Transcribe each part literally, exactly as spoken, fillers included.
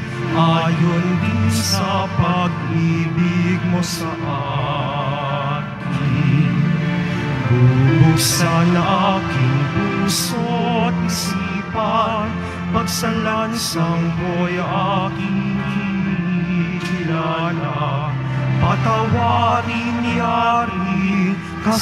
ayon din sa pag-ibig mo sa akin. Bubuksan aking puso't isipan, pagsalansang ko'y aking kilala. Patawarin niyari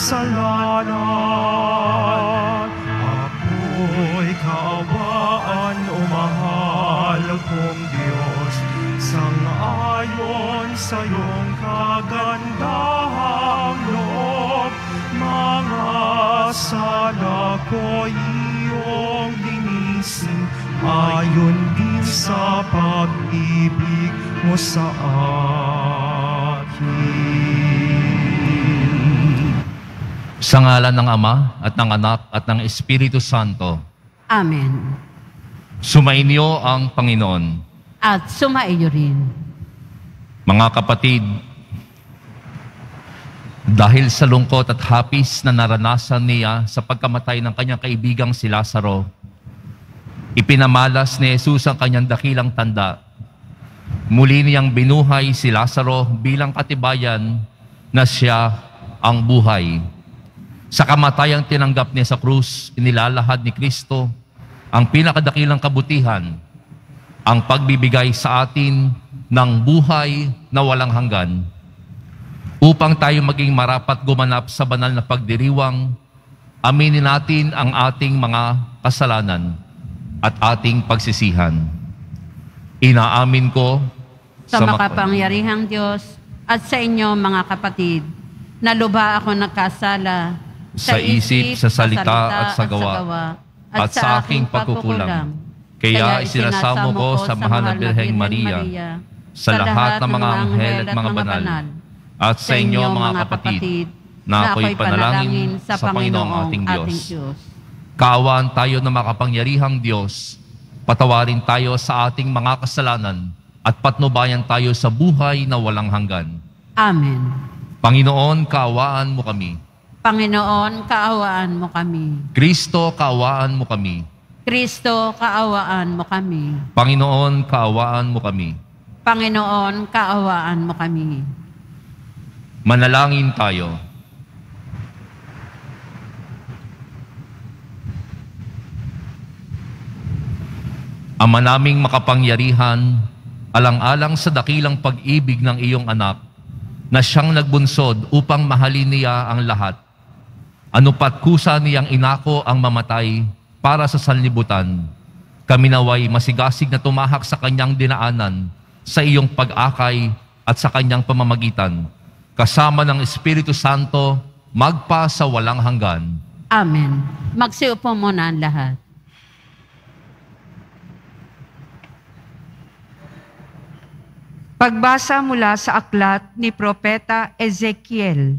kasalanan. Ako'y kaawaan o mahal kong Diyos, sang-ayon sa iyong kagandahang loob. Mga sala ko'y iyong linisin, ayon din sa pag-ibig mo sa akin. Sa ngalan ng Ama at ng Anak at ng Espiritu Santo. Amen. Sumainyo ang Panginoon. At sumaiyo rin. Mga kapatid, dahil sa lungkot at hapis na naranasan niya sa pagkamatay ng kanyang kaibigang si Lazaro, ipinamalas ni Jesus ang kanyang dakilang tanda. Muli niyang binuhay si Lazaro bilang katibayan na siya ang buhay. Sa kamatayang tinanggap niya sa krus, inilalahad ni Kristo ang pinakadakilang kabutihan, ang pagbibigay sa atin ng buhay na walang hanggan, upang tayo maging marapat gumanap sa banal na pagdiriwang. Aminin natin ang ating mga kasalanan at ating pagsisihan. Inaamin ko Sa makapangyarihang Diyos at sa inyo mga kapatid, na lubha ako nagkasala sa isip, sa salita at sa gawa, at sa aking pagkukulang. Kaya isinasamo ko sa mahal na Birheng Maria, sa lahat ng mga anghel at mga banal, at sa inyo mga kapatid, na ako'y panalangin sa Panginoong ating Diyos. Kaawaan tayo ng makapangyarihang Diyos, patawarin tayo sa ating mga kasalanan, at patnubayan tayo sa buhay na walang hanggan. Amen. Panginoon, kaawaan mo kami. Panginoon, kaawaan mo kami. Kristo, kaawaan mo kami. Kristo, kaawaan mo kami. Panginoon, kaawaan mo kami. Panginoon, kaawaan mo kami. Manalangin tayo. Ama naming makapangyarihan, alang-alang sa dakilang pag-ibig ng iyong anak, na siyang nagbunsod upang mahalin niya ang lahat. Ano pat kusa niyang inako ang mamatay para sa sanlibutan, kami naway masigasig na tumahak sa kanyang dinaanan, sa iyong pag-akay at sa kanyang pamamagitan, kasama ng Espiritu Santo, magpa sa walang hanggan. Amen. Magsiupo muna ang lahat. Pagbasa mula sa aklat ni Propeta Ezekiel.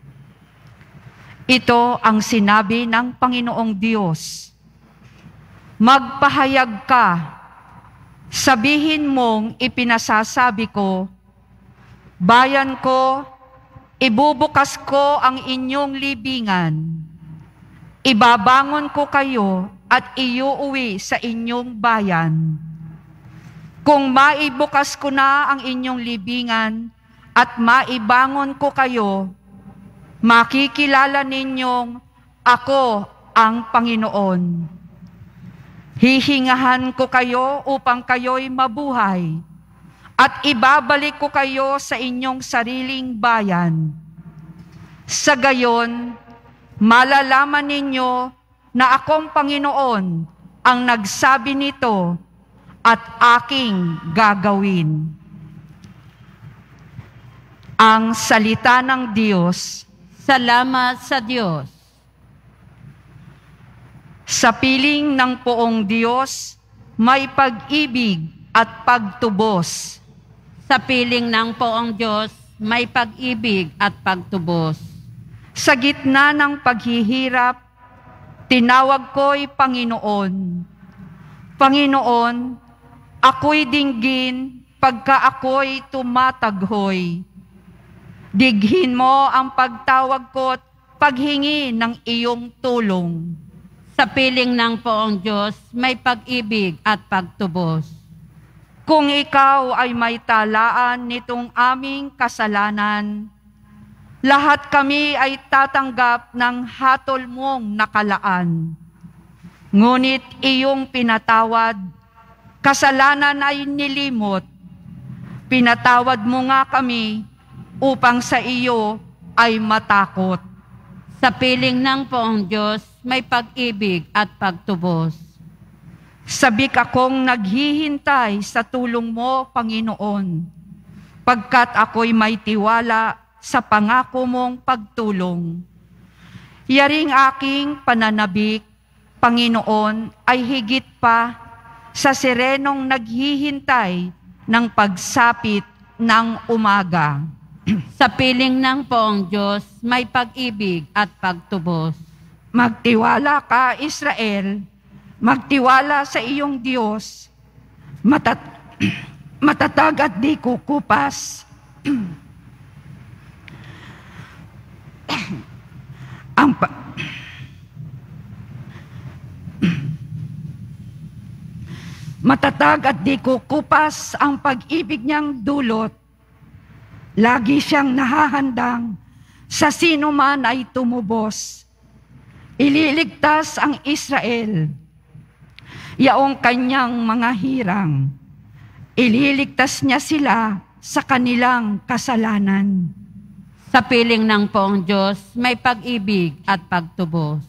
Ito ang sinabi ng Panginoong Diyos. Magpahayag ka, sabihin mong ipinasasabi ko, bayan ko, ibubukas ko ang inyong libingan. Ibabangon ko kayo at iuuwi sa inyong bayan. Kung maibukas ko na ang inyong libingan at maibangon ko kayo, makikilala ninyong ako ang Panginoon. Hihingahan ko kayo upang kayo'y mabuhay at ibabalik ko kayo sa inyong sariling bayan. Sa gayon, malalaman ninyo na akong Panginoon ang nagsabi nito at aking gagawin. Ang salita ng Diyos. Salamat sa Diyos. Sa piling ng poong Diyos, may pag-ibig at pagtubos. Sa piling ng poong Diyos, may pag-ibig at pagtubos. Sa gitna ng paghihirap, tinawag ko'y Panginoon. Panginoon, ako'y dinggin pagka ako'y tumataghoy. Dighin mo ang pagtawag ko't paghingi ng iyong tulong. Sa piling ng poong Diyos, may pag-ibig at pagtubos. Kung ikaw ay may talaan nitong aming kasalanan, lahat kami ay tatanggap ng hatol mong nakalaan. Ngunit iyong pinatawad, kasalanan ay nilimot. Pinatawad mo nga kami upang sa iyo ay matakot. Sa piling ng Poong Diyos, may pag-ibig at pagtubos. Sabik akong naghihintay sa tulong mo, Panginoon, pagkat ako'y may tiwala sa pangako mong pagtulong. Yaring aking pananabik, Panginoon, ay higit pa sa sirenong naghihintay ng pagsapit ng umaga. Sa piling ng Poong Diyos, may pag-ibig at pagtubos. Magtiwala ka, Israel, magtiwala sa iyong Diyos, matat matatag at di kukupas. Ang pa matatag at di kukupas ang pag-ibig niyang dulot. Lagi siyang nahahandang sa sino man ay tumubos. Ililigtas ang Israel, yaong kanyang mga hirang. Ililigtas niya sila sa kanilang kasalanan. Sa piling ng Poong Diyos, may pag-ibig at pagtubos.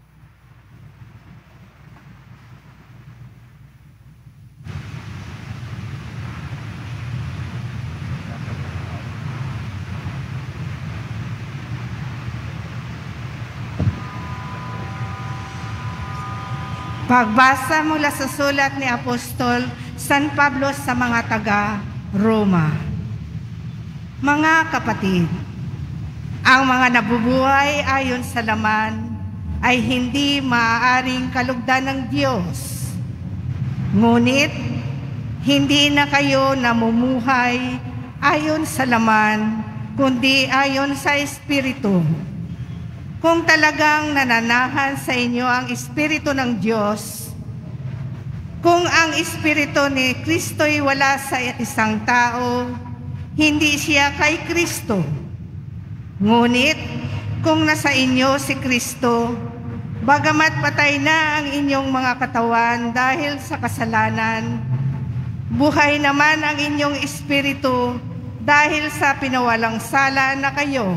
Pagbasa mula sa sulat ni Apostol San Pablo sa mga taga-Roma. Mga kapatid, ang mga nabubuhay ayon sa laman ay hindi maaaring kalugdan ng Diyos. Ngunit, hindi na kayo namumuhay ayon sa laman, kundi ayon sa Espiritu. Kung talagang nananahan sa inyo ang Espiritu ng Diyos, kung ang Espiritu ni Kristo'y wala sa isang tao, hindi siya kay Kristo. Ngunit, kung nasa inyo si Kristo, bagamat patay na ang inyong mga katawan dahil sa kasalanan, buhay naman ang inyong Espiritu dahil sa pinawalang sala na kayo.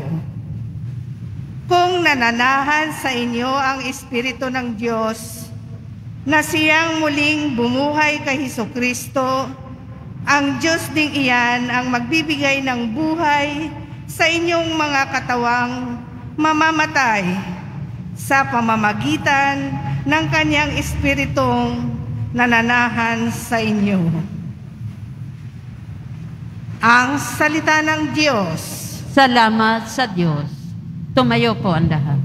Kung nananahan sa inyo ang Espiritu ng Diyos, na siyang muling bumuhay kay Hesukristo, ang Diyos ding iyan ang magbibigay ng buhay sa inyong mga katawang mamamatay sa pamamagitan ng kanyang Espiritong nananahan sa inyo. Ang salita ng Diyos. Salamat sa Diyos. Tumayo po ang lahat.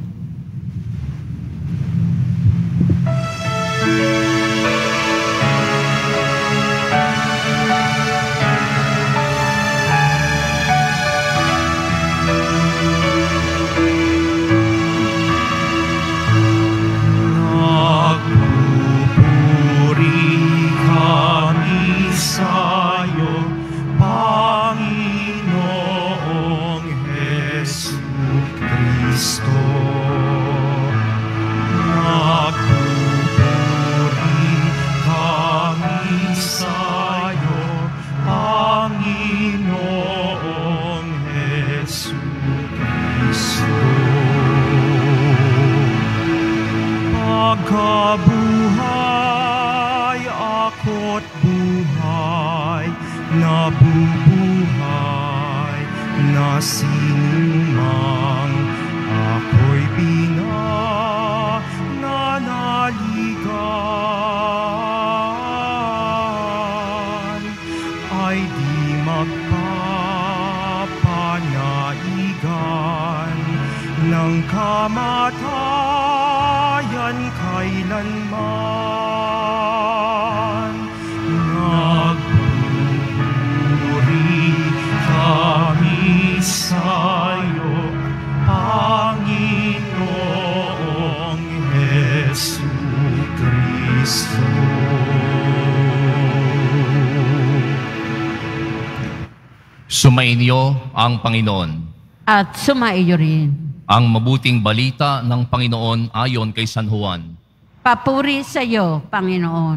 Pagkabuhay ako't buhay, nabubuhay na sinumang ako'y pinananaligan ay di magpapanaigan ng kamatayan kailanman. Nagbuburi kami sa'yo, Panginoong Hesukristo. Sumainyo ang Panginoon. At sumaiyo rin. Ang mabuting balita ng Panginoon ayon kay San Juan. Papuri sa iyo, Panginoon.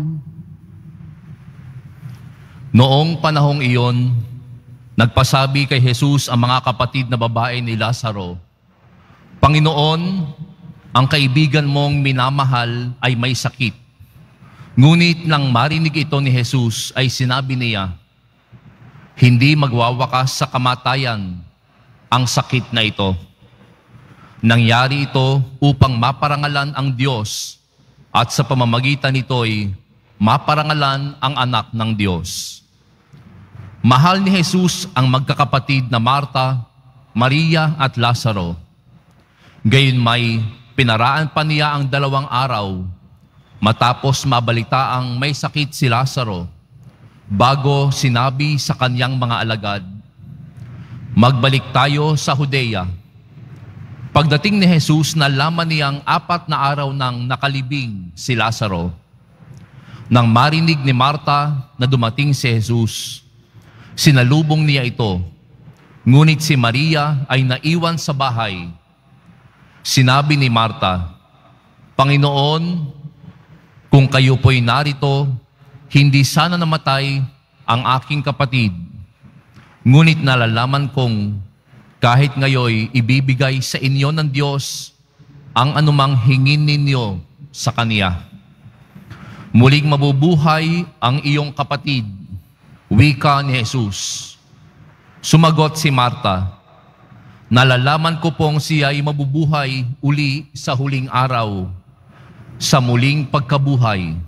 Noong panahong iyon, nagpasabi kay Jesus ang mga kapatid na babae ni Lazaro, Panginoon, ang kaibigan mong minamahal ay may sakit. Ngunit nang marinig ito ni Jesus ay sinabi niya, hindi magwawakas sa kamatayan ang sakit na ito. Nangyari ito upang maparangalan ang Diyos at sa pamamagitan nito'y maparangalan ang anak ng Diyos. Mahal ni Jesus ang magkakapatid na Marta, Maria at Lazaro. Gayon may pinaraan pa niya ang dalawang araw matapos mabalita ang may sakit si Lazaro bago sinabi sa kanyang mga alagad, magbalik tayo sa Judea. Pagdating ni Jesus, nalaman niyang apat na araw nang nakalibing si Lazaro. Nang marinig ni Marta na dumating si Jesus, sinalubong niya ito. Ngunit si Maria ay naiwan sa bahay. Sinabi ni Marta, Panginoon, kung kayo po'y narito, hindi sana namatay ang aking kapatid. Ngunit nalalaman kong kahit ngayoy ibibigay sa inyo ng Diyos ang anumang hingin ninyo sa Kaniya. Muling mabubuhay ang iyong kapatid, wika ni Jesus. Sumagot si Marta, nalalaman ko pong siya ay mabubuhay uli sa huling araw, sa muling pagkabuhay.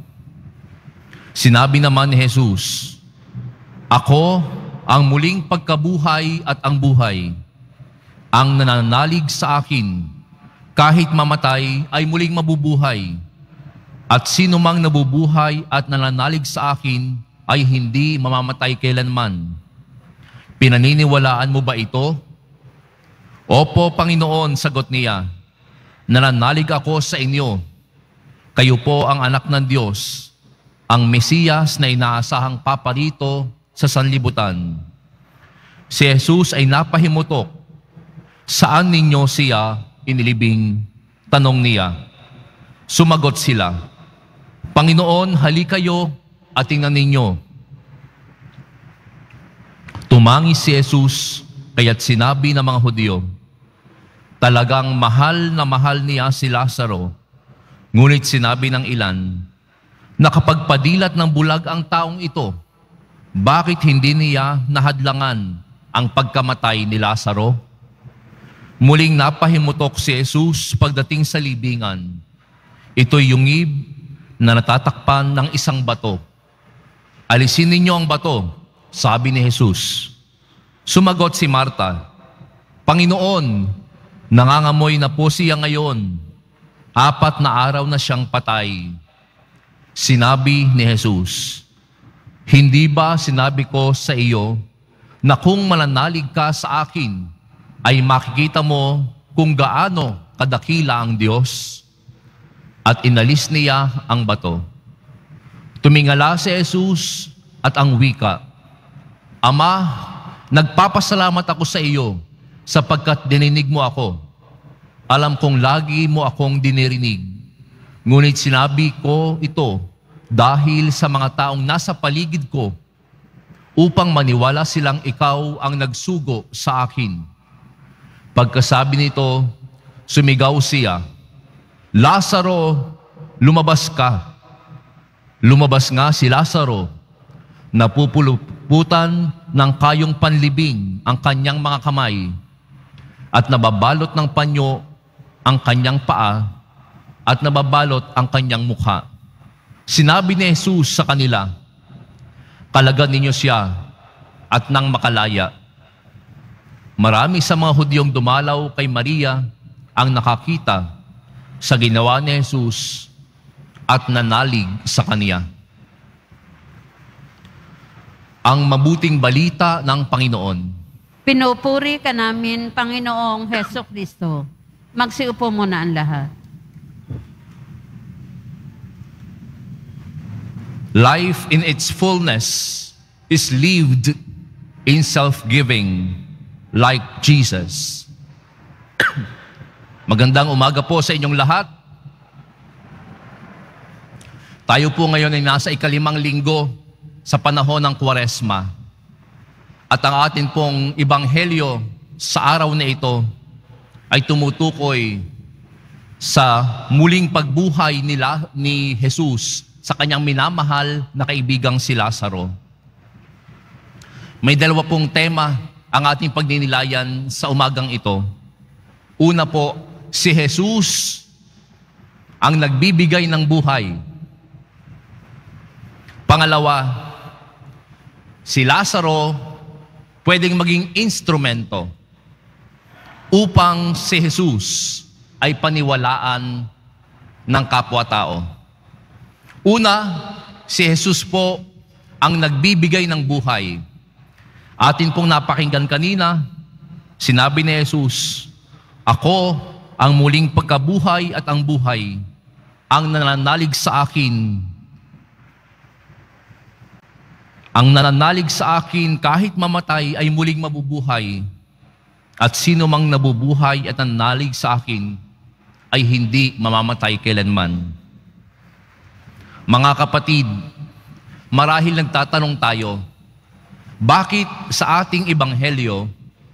Sinabi naman ni Jesus, ako ang muling pagkabuhay at ang buhay. Ang nananalig sa akin, kahit mamatay ay muling mabubuhay. At sino mang nabubuhay at nananalig sa akin ay hindi mamamatay kailanman. Pinaniniwalaan mo ba ito? Opo, Panginoon, sagot niya. Nananalig ako sa inyo. Kayo po ang anak ng Diyos, ang Mesiyas na inaasahang paparito sa sanlibutan. Si Jesus ay napahimutok. Saan ninyo siya inilibing? Tanong niya. Sumagot sila, Panginoon, halika kayo at tingnan ninyo. Tumangis si Jesus, kaya't sinabi ng mga Hudyo, talagang mahal na mahal niya si Lazaro. Ngunit sinabi ng ilan, nakapagpadilat ng bulag ang taong ito, bakit hindi niya nahadlangan ang pagkamatay ni Lazaro? Muling napahimutok si Jesus pagdating sa libingan. Ito'y yungib na natatakpan ng isang bato. Alisin ninyo ang bato, sabi ni Jesus. Sumagot si Marta, Panginoon, nangangamoy na po siya ngayon. Apat na araw na siyang patay. Sinabi ni Jesus, hindi ba sinabi ko sa iyo na kung mananalig ka sa akin, ay makikita mo kung gaano kadakila ang Diyos? At inalis niya ang bato. Tumingala si Jesus at ang wika, Ama, nagpapasalamat ako sa iyo sapagkat dininig mo ako. Alam kong lagi mo akong dinirinig. Ngunit sinabi ko ito dahil sa mga taong nasa paligid ko upang maniwala silang ikaw ang nagsugo sa akin. Pagkasabi nito, sumigaw siya, Lazaro, lumabas ka. Lumabas nga si Lazaro, napupuluputan ng kayong panlibing ang kanyang mga kamay at nababalot ng panyo ang kanyang paa at nababalot ang kanyang mukha. Sinabi ni Jesus sa kanila, kalagan ninyo siya at nang makalaya. Marami sa mga Hudyong dumalaw kay Maria ang nakakita sa ginawa ni Jesus at nanalig sa kaniya. Ang mabuting balita ng Panginoon. Pinupuri ka namin, Panginoong Heso Kristo. Magsiupo muna ang lahat. Life in its fullness is lived in self-giving like Jesus. Magandang umaga po sa inyong lahat. Tayo po ngayon ay nasa ikalimang linggo sa panahon ng Kwaresma. At ang atin pong ebanghelyo sa araw na ito ay tumutukoy sa muling pagbuhay nila ni Jesus sa kanyang minamahal na kaibigang si Lazaro. May dalawa pong tema ang ating pagninilayan sa umagang ito. Una po, si Jesus ang nagbibigay ng buhay. Pangalawa, si Lazaro pwedeng maging instrumento upang si Jesus ay paniwalaan ng kapwa-tao. Una, si Jesus po ang nagbibigay ng buhay. Atin pong napakinggan kanina, sinabi ni Jesus, "Ako ang muling pagkabuhay at ang buhay, ang nananalig sa akin. Ang nananalig sa akin kahit mamatay ay muling mabubuhay. At sino mang nabubuhay at nananalig sa akin ay hindi mamamatay kailanman." Mga kapatid, marahil nagtatanong tayo, bakit sa ating ebanghelyo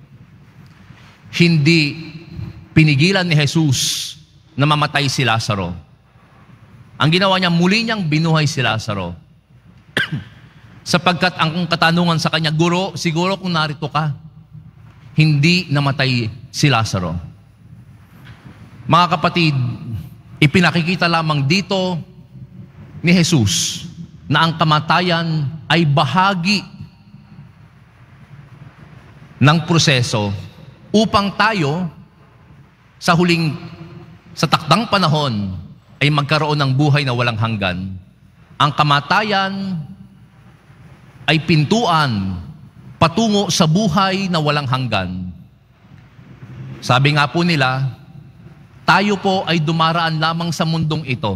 hindi pinigilan ni Jesus na mamatay si Lazaro? Ang ginawa niya, muli niyang binuhay si Lazaro. Sapagkat ang katanungan sa kanya, "Guro, siguro kung narito ka, hindi namatay si Lazaro." Mga kapatid, ipinakikita lamang dito ni Jesus na ang kamatayan ay bahagi ng proseso upang tayo sa huling, sa takdang panahon ay magkaroon ng buhay na walang hanggan. Ang kamatayan ay pintuan patungo sa buhay na walang hanggan. Sabi nga po nila, tayo po ay dumaraan lamang sa mundong ito.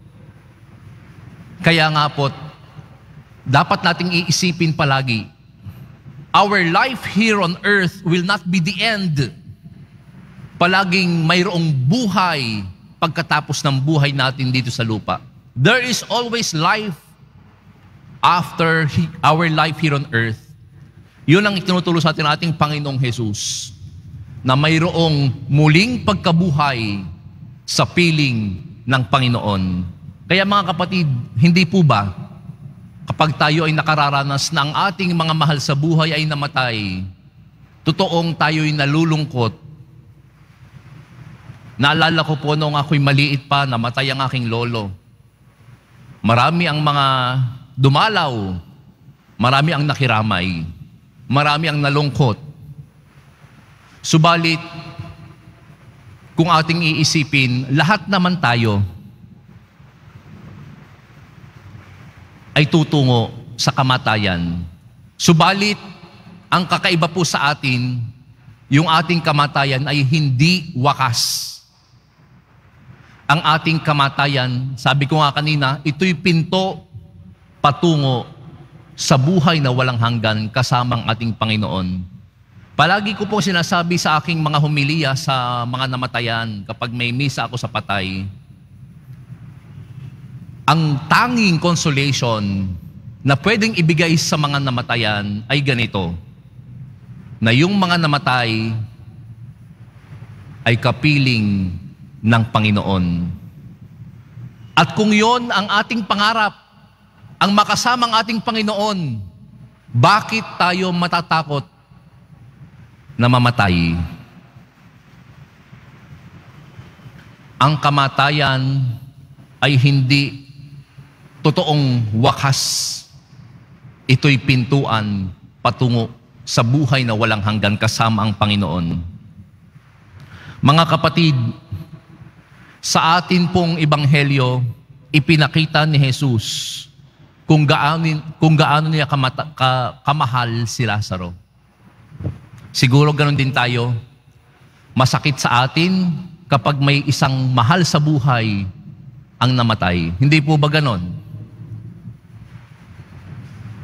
Kaya nga po, dapat nating iisipin palagi, our life here on earth will not be the end. Palaging mayroong buhay pagkatapos ng buhay natin dito sa lupa. There is always life after he, our life here on earth. Yun ang itinuturo sa atin ating Panginoong Jesus, na mayroong muling pagkabuhay sa piling ng Panginoon. Kaya mga kapatid, hindi po ba kapag tayo ay nakararanas na ang ating mga mahal sa buhay ay namatay, totoong tayo ay nalulungkot? Naalala ko po noong ako'y maliit pa, namatay ang aking lolo. Marami ang mga dumalaw, marami ang nakiramay, marami ang nalungkot. Subalit, kung ating iisipin, lahat naman tayo ay tutungo sa kamatayan. Subalit, ang kakaiba po sa atin, yung ating kamatayan ay hindi wakas. Ang ating kamatayan, sabi ko nga kanina, ito'y pinto patungo sa buhay na walang hanggan kasamang ating Panginoon. Palagi ko po sinasabi sa aking mga homilya sa mga namatayan kapag may misa ako sa patay, ang tanging consolation na pwedeng ibigay sa mga namatayan ay ganito, na yung mga namatay ay kapiling ng Panginoon. At kung yon ang ating pangarap, ang makasamang ating Panginoon, bakit tayo matatakot na mamatay? Ang kamatayan ay hindi totoong wakas. Ito'y pintuan patungo sa buhay na walang hanggan kasama ang Panginoon. Mga kapatid, sa atin pong ebanghelyo, ipinakita ni Jesus kung gaano, kung gaano niya kamata, ka, kamahal si Lazaro. Siguro ganun din tayo. Masakit sa atin kapag may isang mahal sa buhay ang namatay. Hindi po ba ganon?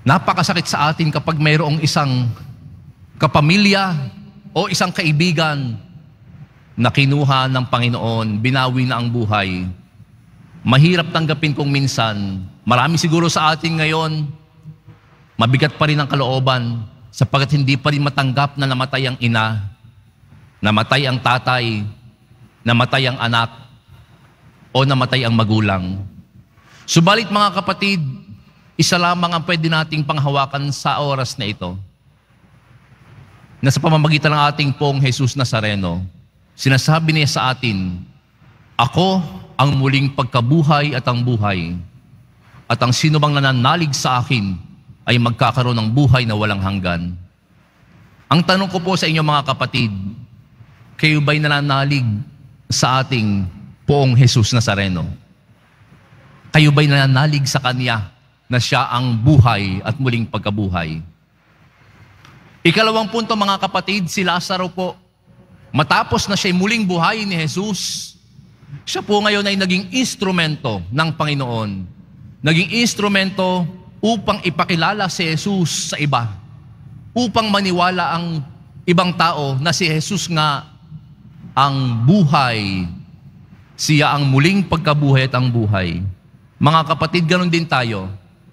Napakasakit sa atin kapag mayroong isang kapamilya o isang kaibigan na kinuha ng Panginoon, binawi na ang buhay. Mahirap tanggapin kung minsan. Marami siguro sa atin ngayon, mabigat pa rin ang kalooban sapagkat hindi pa rin matanggap na namatay ang ina, namatay ang tatay, namatay ang anak, o namatay ang magulang. Subalit mga kapatid, isa lamang ang pwede nating panghawakan sa oras na ito, na sa pamamagitan ng ating pong Jesus Nazareno, sinasabi niya sa atin, ako ang muling pagkabuhay at ang buhay, at ang sino bang nananalig sa akin ay magkakaroon ng buhay na walang hanggan. Ang tanong ko po sa inyo mga kapatid, kayo ba'y nananalig sa ating poong Jesus Nazareno? Kayo ba'y nananalig sa Kanya na siya ang buhay at muling pagkabuhay? Ikalawang punto mga kapatid, si Lazaro po, matapos na siya muling buhay ni Jesus, siya po ngayon ay naging instrumento ng Panginoon. Naging instrumento upang ipakilala si Jesus sa iba. Upang maniwala ang ibang tao na si Jesus nga ang buhay. Siya ang muling pagkabuhay at ang buhay. Mga kapatid, ganun din tayo.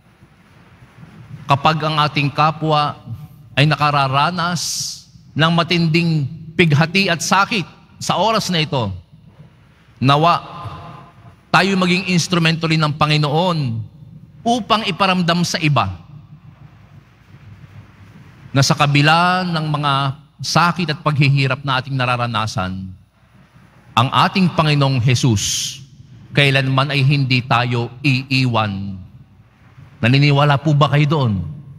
Kapag ang ating kapwa ay nakararanas ng matinding pighati at sakit sa oras na ito, nawa tayo maging instrumento rin ng Panginoon upang iparamdam sa iba na sa kabila ng mga sakit at paghihirap na ating nararanasan, ang ating Panginoong Jesus kailanman ay hindi tayo iiwan. Naniniwala po ba kayo doon?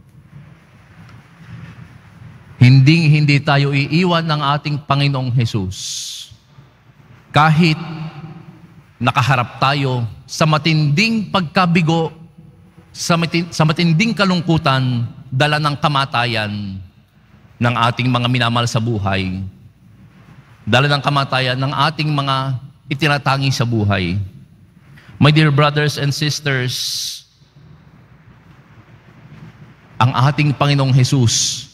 Hindi hindi tayo iiwan ng ating Panginoong Jesus. Kahit nakaharap tayo sa matinding pagkabigo, sa, matin, sa matinding kalungkutan, dala ng kamatayan ng ating mga minamahal sa buhay, dala ng kamatayan ng ating mga itinatangi sa buhay. My dear brothers and sisters, ang ating Panginoong Jesus,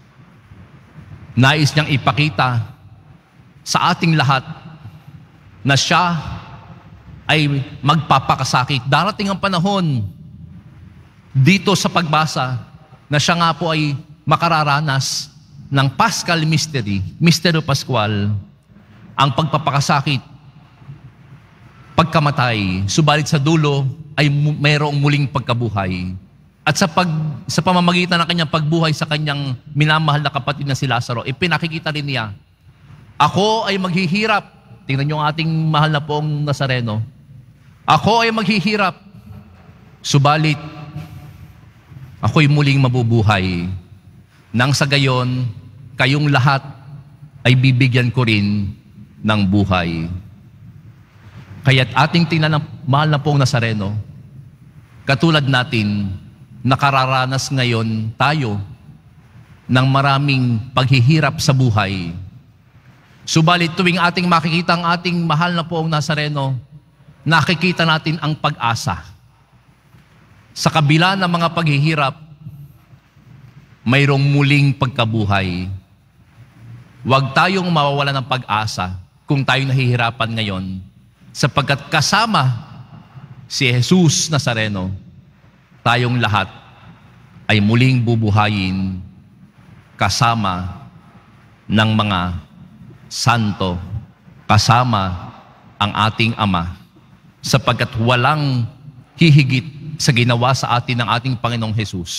nais niyang ipakita sa ating lahat na siya ay magpapakasakit. Darating ang panahon dito sa pagbasa na siya nga po ay makararanas ng Paschal Mystery, Misteryo Pascual, ang pagpapakasakit, pagkamatay, subalit sa dulo ay mayroong muling pagkabuhay. At sa, pag, sa pamamagitan ng kanyang pagbuhay sa kanyang minamahal na kapatid na si Lazaro, ipinakikita rin niya, ako ay maghihirap. Tingnan niyo ang ating mahal na poong Nazareno. Ako ay maghihirap, subalit ako'y muling mabubuhay. Nang sa gayon, kayong lahat ay bibigyan ko rin ng buhay. Kaya't ating tingnan ng mahal na poong Nazareno, katulad natin, nakararanas ngayon tayo ng maraming paghihirap sa buhay. Subalit tuwing ating makikita ang ating mahal na poong Nazareno, nakikita natin ang pag-asa. Sa kabila ng mga paghihirap, mayroong muling pagkabuhay. Huwag tayong mawawala ng pag-asa kung tayo nahihirapan ngayon, sapagkat kasama si Jesus Nazareno, tayong lahat ay muling bubuhayin kasama ng mga santo, kasama ang ating Ama, sapagkat walang hihigit sa ginawa sa atin ng ating Panginoong Jesus.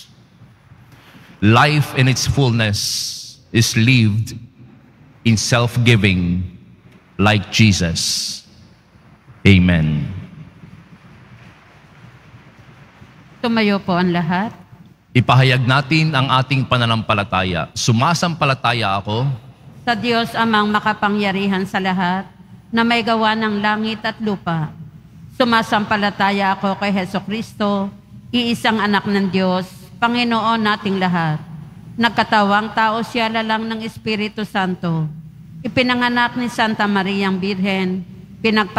Life in its fullness is lived in self-giving like Jesus. Amen. Tumayo po ang lahat. Ipahayag natin ang ating pananampalataya. Sumasampalataya ako Sa Diyos amang makapangyarihan sa lahat, na may gawa ng langit at lupa. Sumasampalataya ako kay Hesukristo, iisang anak ng Diyos, Panginoon nating lahat. Nagkatawang tao siya lalang ng Espiritu Santo. Ipinanganak ni Santa Mariang Birhen,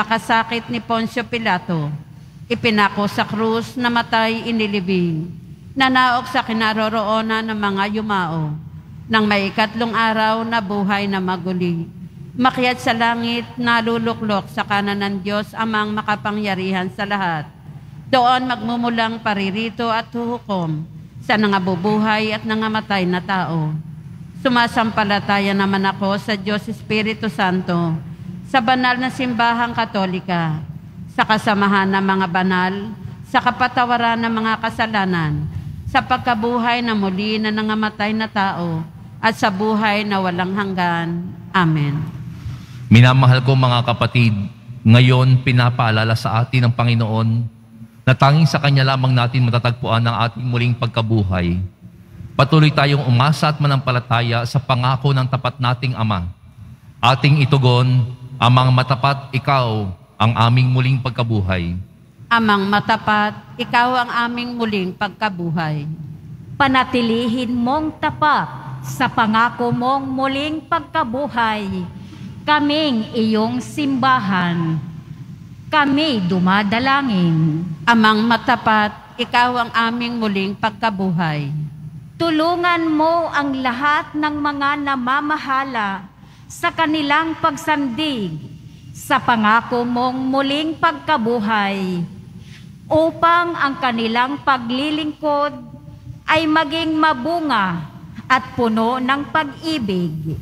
pinagpakasakit ni Poncio Pilato. Ipinako sa krus, namatay, inilibing. nanaok sa kinaroroonan ng mga yumao, nang may ikatlong araw na buhay na maguli. Makyat sa langit, naluluklok sa kanan ng Diyos amang makapangyarihan sa lahat. Doon magmumulang paririto at huhukom sa nangabubuhay at nangamatay na tao. Sumasampalataya naman ako sa Diyos Espiritu Santo, sa banal na simbahang katolika, sa kasamahan ng mga banal, sa kapatawaran ng mga kasalanan, sa pagkabuhay na muli na nangamatay na tao, at sa buhay na walang hanggan. Amen. Minamahal ko mga kapatid, ngayon pinapaalala sa atin ng Panginoon na tanging sa Kanya lamang natin matatagpuan ang ating muling pagkabuhay. Patuloy tayong umasa at manampalataya sa pangako ng tapat nating Ama. Ating itugon, Amang matapat, Ikaw ang aming muling pagkabuhay. Amang matapat, Ikaw ang aming muling pagkabuhay. Panatilihin mong tapat sa pangako mong muling pagkabuhay. Kaming iyong simbahan, kami dumadalangin. Amang matapat, Ikaw ang aming muling pagkabuhay. Tulungan mo ang lahat ng mga namamahala sa kanilang pagsandig sa pangako mong muling pagkabuhay, upang ang kanilang paglilingkod ay maging mabunga at puno ng pag-ibig.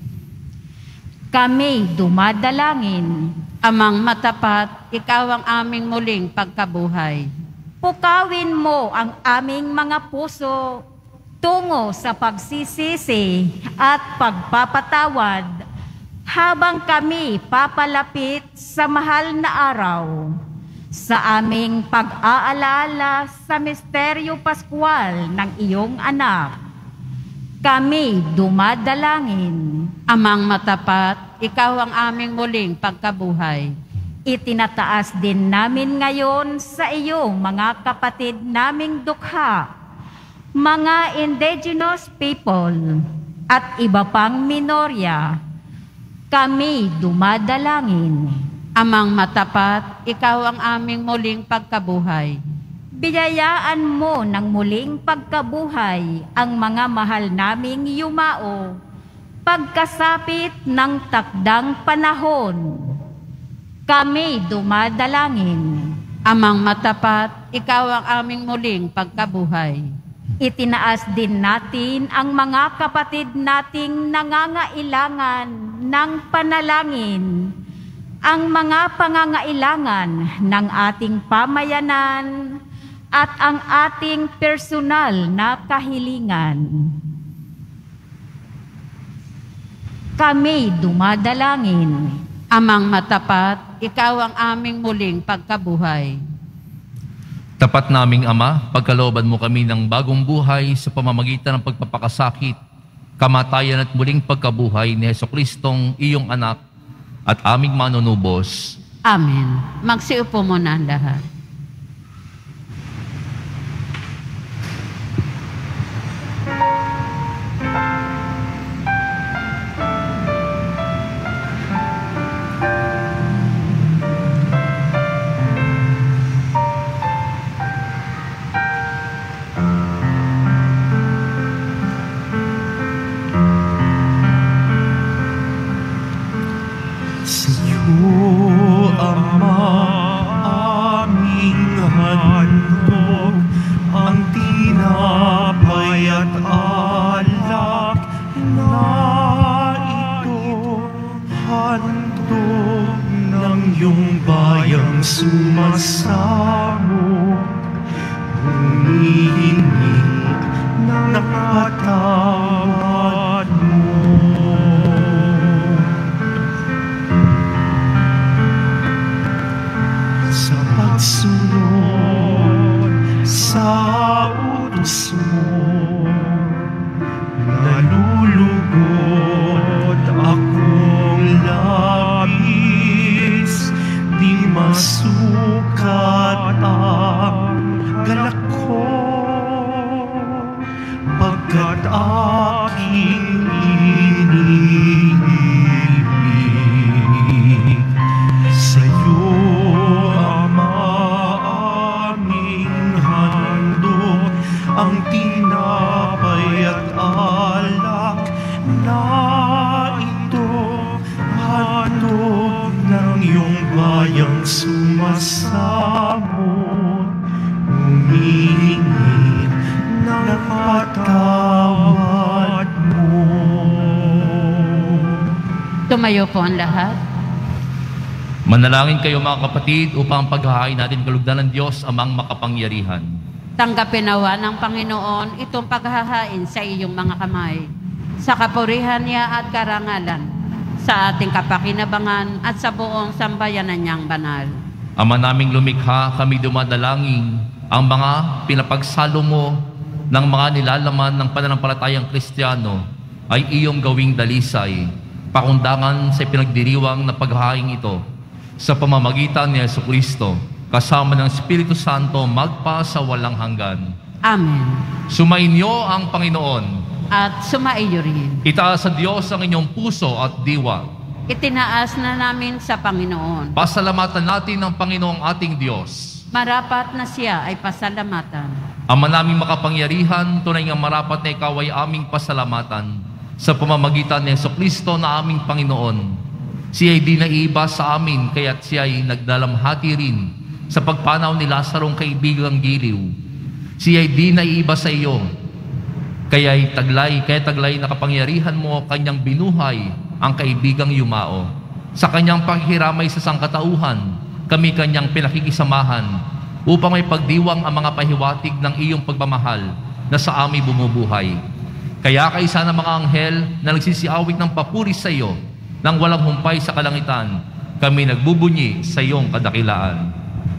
Kami dumadalangin. Amang matapat, Ikaw ang aming muling pagkabuhay. Pukawin mo ang aming mga puso tungo sa pagsisisi at pagpapatawad habang kami papalapit sa mahal na araw, sa aming pag-aalala sa misteryo paskwal ng iyong anak. Kami dumadalangin. Amang matapat, Ikaw ang aming muling pagkabuhay. Itinataas din namin ngayon sa iyo mga kapatid naming dukha, mga indigenous people at iba pang minorya. Kami dumadalangin. Amang matapat, Ikaw ang aming muling pagkabuhay. Biyayaan mo ng muling pagkabuhay ang mga mahal naming yumao pagkasapit ng takdang panahon. Kami dumadalangin. Amang matapat, Ikaw ang aming muling pagkabuhay. Itinaas din natin ang mga kapatid nating nangangailangan ng panalangin, ang mga pangangailangan ng ating pamayanan at ang ating personal na kahilingan. Kami dumadalangin. Amang matapat, Ikaw ang aming muling pagkabuhay. Tapat naming Ama, pagkalooban mo kami ng bagong buhay sa pamamagitan ng pagpapakasakit, kamatayan at muling pagkabuhay ni Jesucristong iyong anak at aming manunubos. Amen. Magsiupo muna ang lahat. Sumasamo, humihingi ng patawad mo. Sa pagsunod sa utos mo, nalulugod akong labis, di masukat ang galak ko, pagkat aking iniibig. Sa'yo, Ama, aming handog ang tingin Tumayo po ang lahat. Manalangin kayo mga kapatid upang paghahain natin kalugdan ng Diyos amang makapangyarihan. Tanggapin nawa ng Panginoon itong paghahain sa iyong mga kamay, sa kapurihan niya at karangalan, sa ating kapakinabangan at sa buong sambayanan niyang banal. Ama naming lumikha, kami dumadalangin ang mga pinapagsalo mo ng mga nilalaman ng pananampalatayang Kristiyano ay iyong gawing dalisay, pakundangan sa pinagdiriwang na paghahain ito sa pamamagitan ni Jesucristo, kasama ng Espiritu Santo magpa sa walang hanggan. Amen. Sumainyo ang Panginoon. At sumaiyo rin. Itaas sa Diyos ang inyong puso at diwa. Itinaas na namin sa Panginoon. Pasalamatan natin ang Panginoong ating Diyos. Marapat na siya ay pasalamatan. Ama naming makapangyarihan, tunay nga marapat na ikaw ay aming pasalamatan sa pamamagitan ni Jesucristo na aming Panginoon. Siya ay di naiiba sa amin, kaya't siya ay nagdalamhati rin sa pagpanaw ni Lazarong kaibigang giliw. Siya ay di naiiba sa iyo, kaya ay taglay, kaya taglay na kapangyarihan mo kanyang binuhay ang kaibigang yumao. Sa kanyang pakikiramay sa sangkatauhan, kami kanyang pinakikisamahan upang may pagdiwang ang mga pahiwatig ng iyong pagmamahal na sa amin bumubuhay. Kaya kaisa ng mga anghel na nagsisiawit ng papuri sa iyo, nang walang humpay sa kalangitan, kami nagbubunyi sa iyong kadakilaan.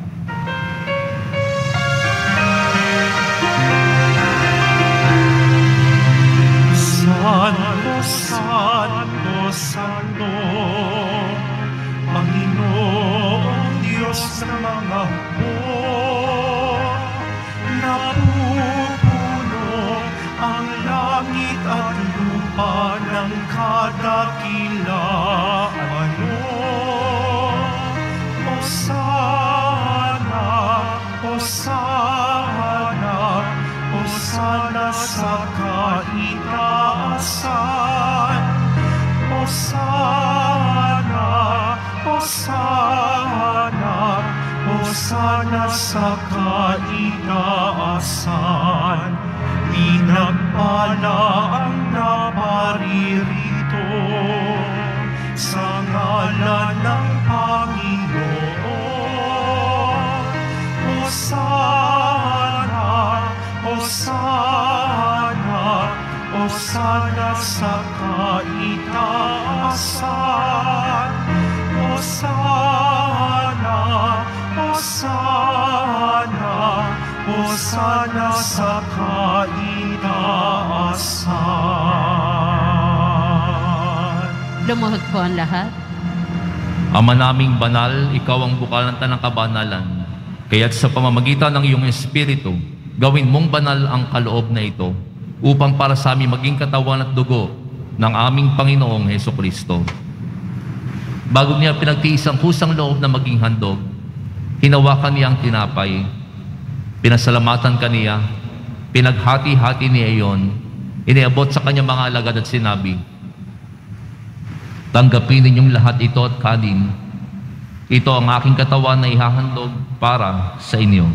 Santo, Santo, Santo, Panginoon Diyos ng mga hukbo, napupuno ang langit at lupa ng kadakilaan mo. Hosana, Hosana, Hosana sa kaitaasan. Hosana, Hosana, Hosana sa kaitaasan. Pinagpala ang naparirito sa ngalan ng Panginoon. Hosana, Hosana, Hosana sa kaitaasan. Hosana, Hosana, Hosana sa kaitaasan. Lumuhod po ang lahat. Ama naming banal, ikaw ang bukal ng tanang kabanalan. Kaya't sa pamamagitan ng iyong Espiritu, gawin mong banal ang kaloob na ito upang para sa amin maging katawan at dugo ng aming Panginoong Jesucristo. Bago niya pinagtiis ang kusang loob na maging handog, hinawakan niya ang tinapay, pinasalamatan kaniya, pinaghati-hati niya iyon, iniabot sa kanyang mga alagad at sinabi, tanggapin ninyong lahat ito at kanin. Ito ang aking katawan na ihahandog para sa inyo.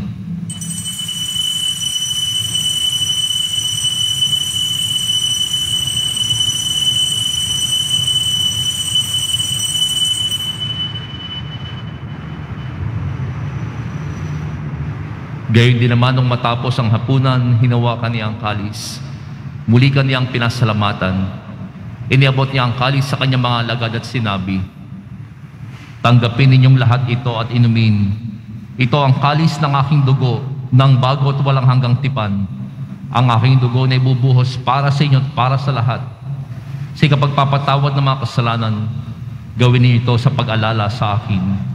Gayon din naman nung matapos ang hapunan, hinawakan niya ang kalis. Muli kaniyang pinasalamatan. Iniabot niya ang kalis sa kanyang mga alagad at sinabi, tanggapin ninyong lahat ito at inumin. Ito ang kalis ng aking dugo, ng bago at walang hanggang tipan. Ang aking dugo na ibubuhos para sa inyo at para sa lahat. Sa kapagpapatawad ng mga kasalanan, gawin niyo ito sa pag-alala sa akin.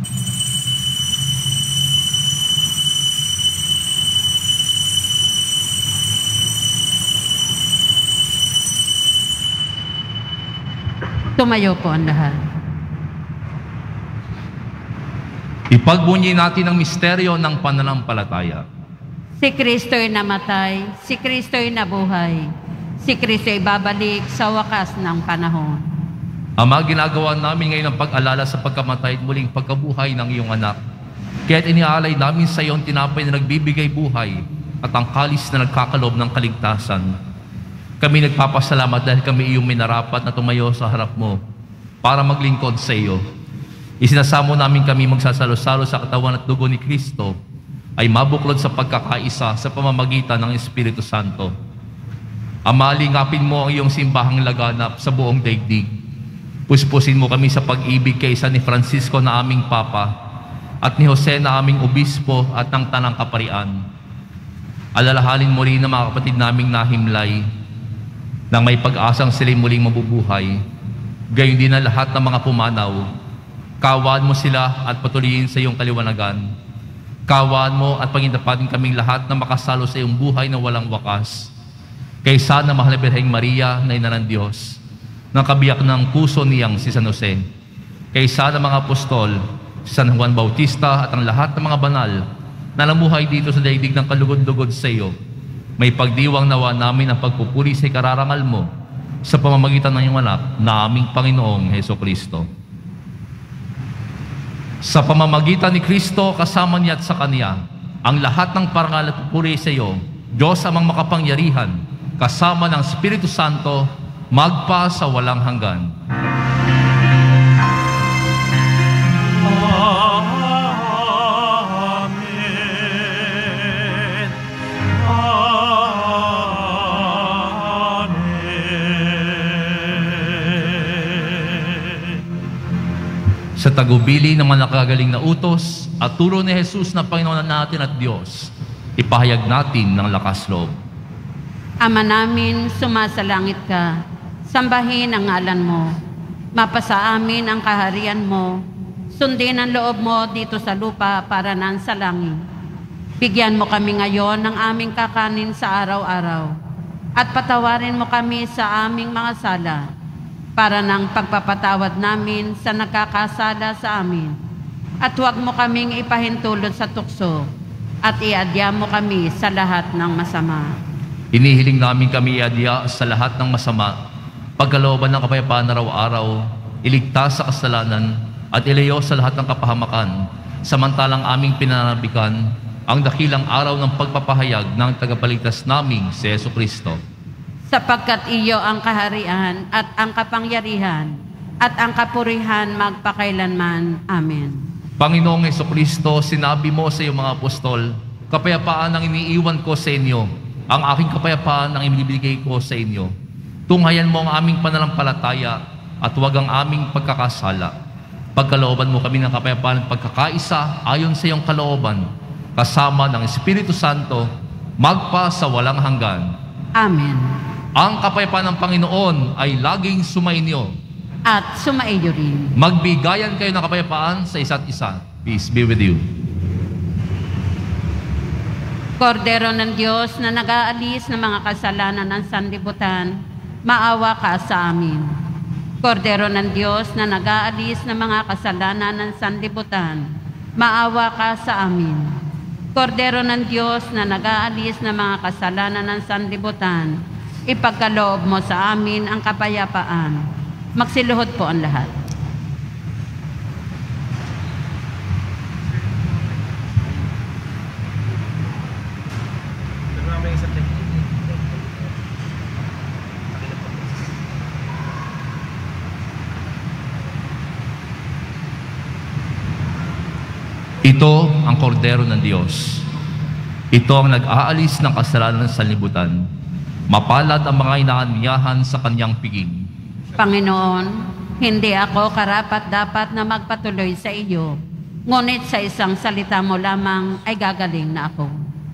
Tumayo po ang lahat. Ipagbunyi natin ang misteryo ng pananampalataya. Si Kristo'y namatay, si Kristo'y nabuhay, si Kristo'y babalik sa wakas ng panahon. Ama, ginagawa namin ngayon ang pag-alala sa pagkamatay at muling pagkabuhay ng iyong anak. Kaya't iniaalay namin sa iyo ang tinapay na nagbibigay buhay at ang kalis na nagkakalob ng kaligtasan. Kami nagpapasalamat dahil kami iyong minarapat na tumayo sa harap mo para maglingkod sa iyo. Isinasamo namin kami magsasalo-salo sa katawan at dugo ni Kristo ay mabuklod sa pagkakaisa sa pamamagitan ng Espiritu Santo. Ama, lingapin mo ang iyong simbahang laganap sa buong daigdig. Puspusin mo kami sa pag-ibig kaysa ni Francisco na aming Papa at ni Jose na aming Obispo at ng Tanang Kaparian. Alalahanin mo rin na mga kapatid naming nahimlay nang may pag-asang sila'y muling mabubuhay. Gayon din na lahat ng mga pumanaw. Kawaan mo sila at patuloyin sa iyong kaliwanagan. Kawaan mo at pagindapatin kaming lahat na makasalo sa iyong buhay na walang wakas. Kaysa na mahal na Birheng Maria na ina ng Diyos, ng kabiyak ng puso niyang si San Jose. Kaysa na mga apostol, si San Juan Bautista at ang lahat ng mga banal na namuhay dito sa daigdig ng kalugod-lugod sa iyo, may pagdiwang nawa namin ang pagpupuri sa ikararangal mo sa pamamagitan ng iyong anak na aming Panginoong Hesukristo. Sa pamamagitan ni Kristo, kasama niya at sa Kanya, ang lahat ng parangal at pupuri sa iyo, Diyos amang makapangyarihan, kasama ng Espiritu Santo, magpa sa walang hanggan. Sa tagubili ng mga nakagaling na utos at turo ni Jesus na Panginoon natin at Diyos, ipahayag natin ng lakas loob. Ama namin, sumasalangit ka, sambahin ang ngalan mo, mapasa amin ang kaharian mo, sundin ang loob mo dito sa lupa para nang sa langit. Bigyan mo kami ngayon ng aming kakanin sa araw-araw, at patawarin mo kami sa aming mga sala, para ng pagpapatawad namin sa nakakasala sa amin. At huwag mo kaming ipahintulot sa tukso at iadya mo kami sa lahat ng masama. Inihiling namin kami iadya sa lahat ng masama, pagkalooban ng kapayapaan araw-araw, iligtas sa kasalanan at ilayo sa lahat ng kapahamakan, samantalang aming pinanabikan ang dakilang araw ng pagpapahayag ng tagapagligtas naming si Jesucristo. Sapagkat iyo ang kaharian at ang kapangyarihan at ang kapurihan magpakailanman. Amen. Panginoong Jesucristo, sinabi mo sa iyong mga apostol, kapayapaan ang iniiwan ko sa inyo, ang aking kapayapaan ang ibinibigay ko sa inyo. Tunghayan mo ang aming pananampalataya at huwag ang aming pagkakasala. Pagkalooban mo kami ng kapayapaan at pagkakaisa ayon sa iyong kalooban, kasama ng Espiritu Santo, magpa sa walang hanggan. Amen. Ang kapayapaan ng Panginoon ay laging sumainyo. At sumaiyo rin. Magbigayan kayo ng kapayapaan sa isa't isa. Peace be with you. Kordero ng Diyos na nag-aalis ng mga kasalanan ng sanlibutan, maawa ka sa amin. Kordero ng Diyos na nag-aalis ng mga kasalanan ng sanlibutan, maawa ka sa amin. Kordero ng Diyos na nag-aalis ng mga kasalanan ng sanlibutan, ipagkaloob mo sa amin ang kapayapaan. Magsiluhod po ang lahat. Ito ang kordero ng Diyos. Ito ang nag-aalis ng kasalanan sa sanlibutan. Mapalad ang mga inaanyahan sa kanyang piging. Panginoon, hindi ako karapat-dapat na magpatuloy sa iyo, ngunit sa isang salita mo lamang ay gagaling na ako.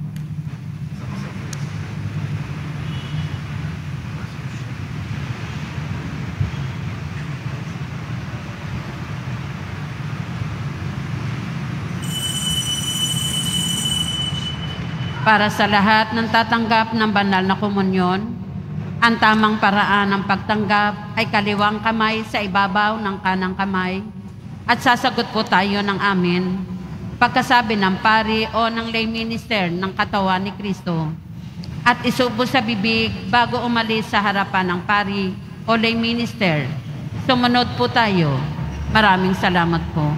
Para sa lahat ng tatanggap ng banal na komunyon, ang tamang paraan ng pagtanggap ay kaliwang kamay sa ibabaw ng kanang kamay at sasagot po tayo ng amin pagkasabi ng pari o ng lay minister ng katawan ni Kristo at isubo sa bibig bago umalis sa harapan ng pari o lay minister. Sumunod po tayo. Maraming salamat po.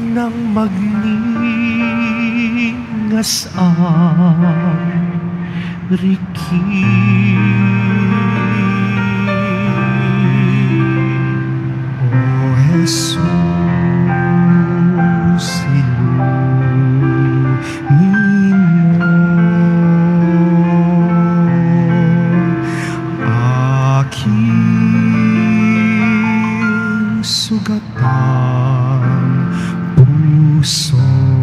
nang magningas ang rikip. O Jesus, ilumin mo aking sugatang puso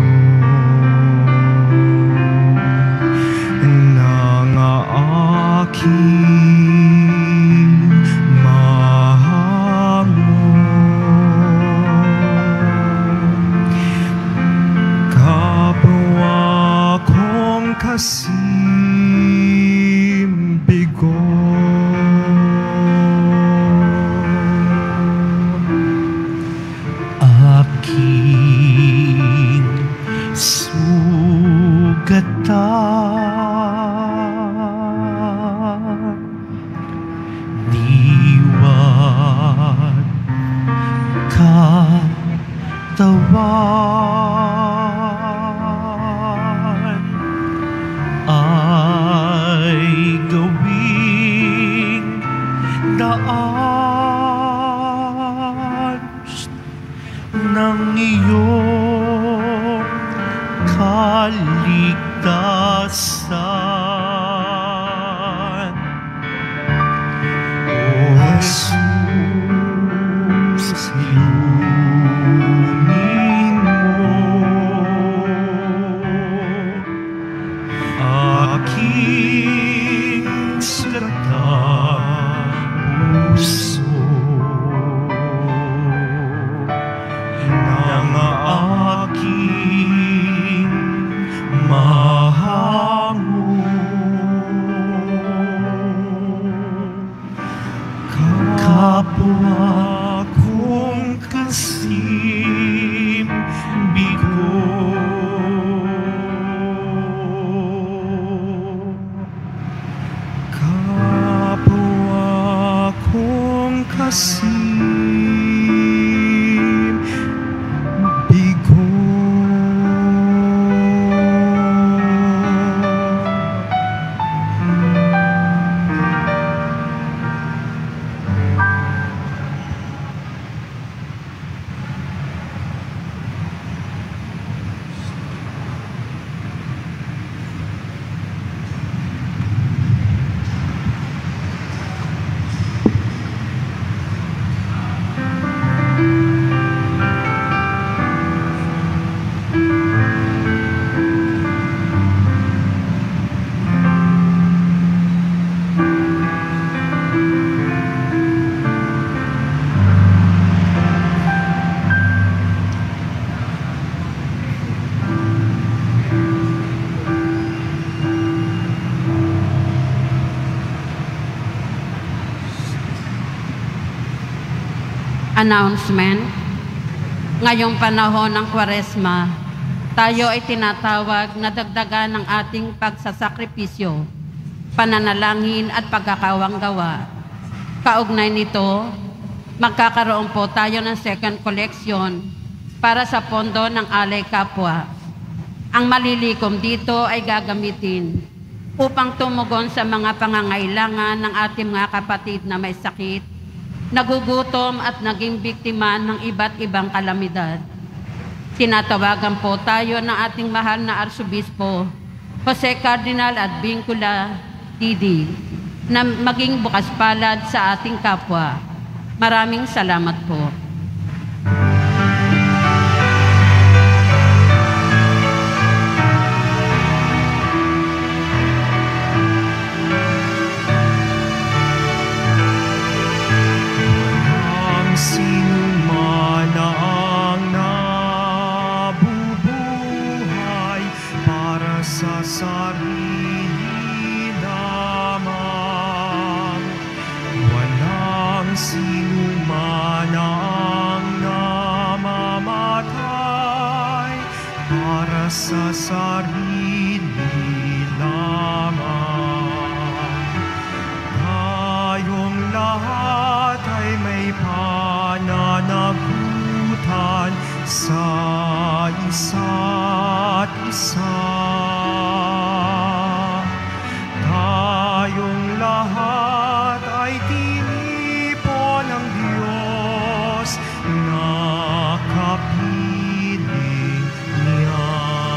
ng aking mahangon. Kapwa kong kasimbigo, aking sugatan, diwat katawan ay gawing daan ng iyong kaligtasan. O Jesus, ilumin mo aking sugatang puso ng aking mahangon. Kapwa kong kasimbigo, kapwa kong kasimbigo. Announcement. Ngayong panahon ng Kwaresma, tayo ay tinatawag na dagdagan ng ating pagsasakripisyo, pananalangin at pagkakawanggawa. Kaugnay nito, magkakaroon po tayo ng second collection para sa pondo ng Alay Kapwa. Ang malilikom dito ay gagamitin upang tumugon sa mga pangangailangan ng ating mga kapatid na may sakit, nagugutom at naging biktima ng iba't ibang kalamidad. Tinatawagan po tayo ng ating mahal na Arsobispo, Jose Cardinal Advincula, D D, na maging bukas palad sa ating kapwa. Maraming salamat po. Sarili lamang, walang sino man ang namamatay para sa sarili lamang. Tayong lahat ay may pananagutan sa isa't isa. Tayong lahat ay tinipon ng Diyos na kapiling niya.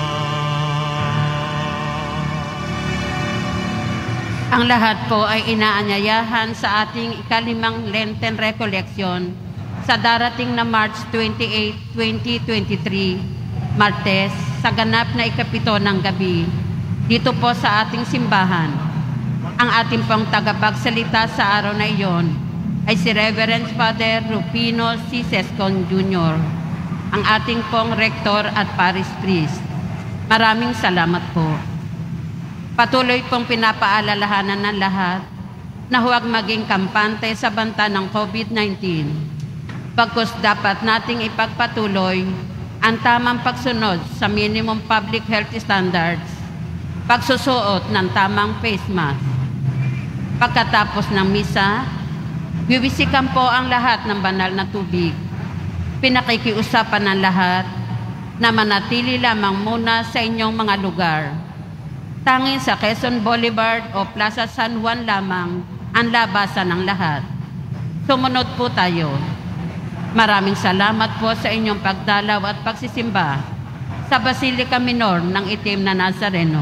Ang lahat po ay inaanyayahan sa ating ikalimang Lenten Recollection sa darating na March twenty-eighth, twenty twenty-three, Martes, sa ganap na ikapito ng gabi, dito po sa ating simbahan. Ang ating pong tagapagsalita sa araw na iyon ay si Reverend Father Rufino C. Sescon Junior, ang ating pong Rector at Parish Priest. Maraming salamat po. Patuloy pong pinapaalalahanan ng lahat na huwag maging kampante sa banta ng COVID nineteen. Pagkus dapat nating ipagpatuloy ang tamang pagsunod sa minimum public health standards, pagsusuot ng tamang face mask. Pagkatapos ng misa, wiwisikan po ang lahat ng banal na tubig. Pinakikiusapan ng lahat na manatili lamang muna sa inyong mga lugar. Tanging sa Quezon Boulevard o Plaza San Juan lamang ang labasan ng lahat. Sumunod po tayo. Maraming salamat po sa inyong pagdalaw at pagsisimba sa Basilica Minor ng Itim na Nazareno.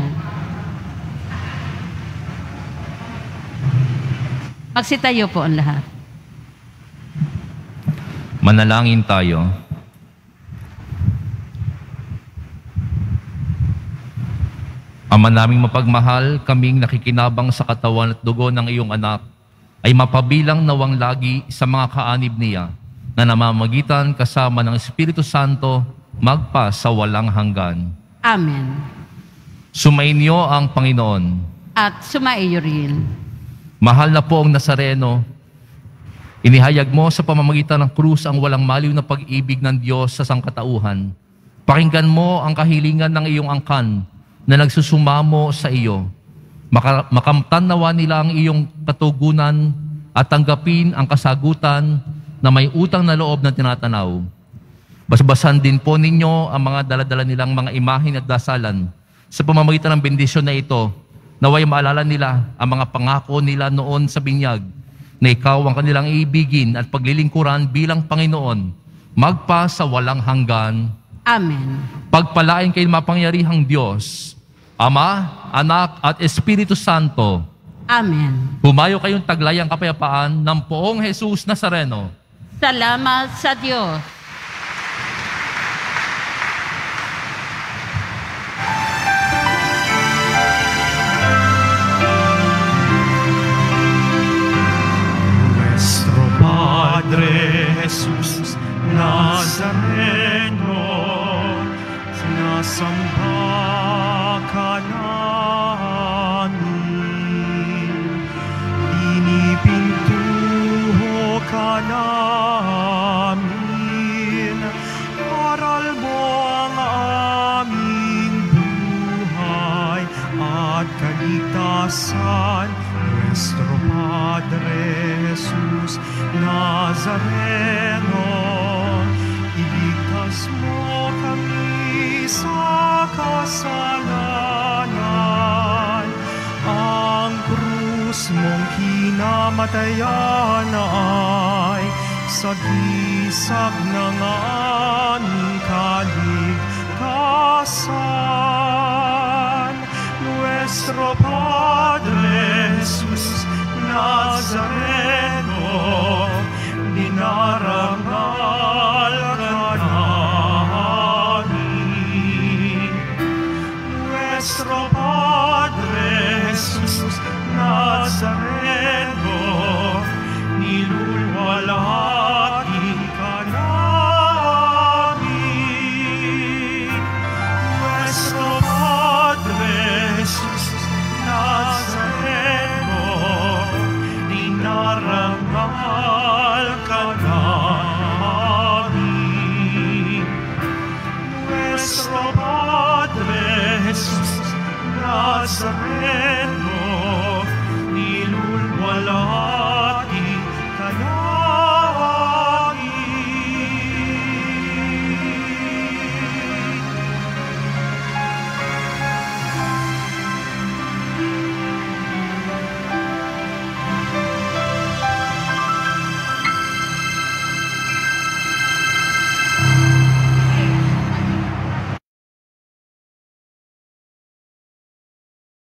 Magsitayo po ang lahat. Manalangin tayo. Ama naming mapagmahal, kaming nakikinabang sa katawan at dugo ng iyong anak, ay mapabilang nawang lagi sa mga kaanib niya, na namamagitan kasama ng Espiritu Santo, magpa sa walang hanggan. Amen. Sumainyo ang Panginoon. At sumaiyo rin. Mahal na po ang Nazareno, inihayag mo sa pamamagitan ng krus ang walang maliw na pag-ibig ng Diyos sa sangkatauhan. Pakinggan mo ang kahilingan ng iyong angkan na nagsusumamo sa iyo. Maka, makamtan nawa nila ang iyong katugunan at tanggapin ang kasagutan na may utang na loob na tinatanaw. Basbasan din po ninyo ang mga daladala nilang mga imahin at dasalan sa pamamagitan ng bendisyon na ito, naway maalala nila ang mga pangako nila noon sa binyag na ikaw ang kanilang iibigin at paglilingkuran bilang Panginoon, magpa sa walang hanggan. Amen. Pagpalain kayo mapangyarihang Diyos, Ama, Anak at Espiritu Santo. Amen. Humayo kayong taglayang kapayapaan ng poong Jesus Nazareno. Salamat sa Diyos. Nuestro Padre Jesus Nazareno, sinasamba ka namin, pinipintuho ka namin, aral mo ang aming buhay at kaligtasan. Nuestro Padre Jesus Nazareno, iligtas mo kami sa kasalanan. Ang krus mong kinamatayan ay sagisag ng aming kaligtasan.